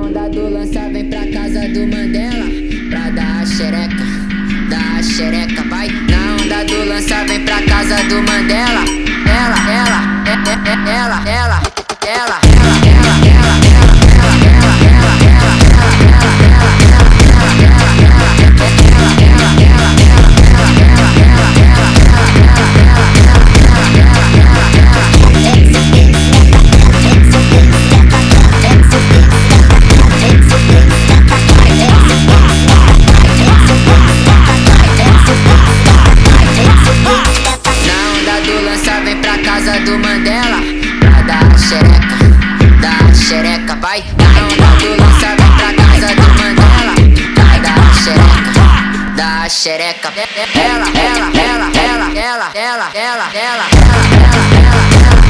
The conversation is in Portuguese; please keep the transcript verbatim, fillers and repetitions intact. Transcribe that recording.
onda do lança vem pra casa do Mandela pra dar a xereca, dar a xereca, vai. Na onda do lança vem pra casa do Mandela. Ela, ela, é, é, é, ela, ela, ela, ela, ela, ela, ela, ela, ela, do Mandela pra dar a xereca, dar a xereca, vai. Na onda do lança vem pra casa do Mandela pra dar a xereca, dar a xereca. Ela, ela, ela, ela, ela, ela, ela, ela, ela, ela, ela, ela.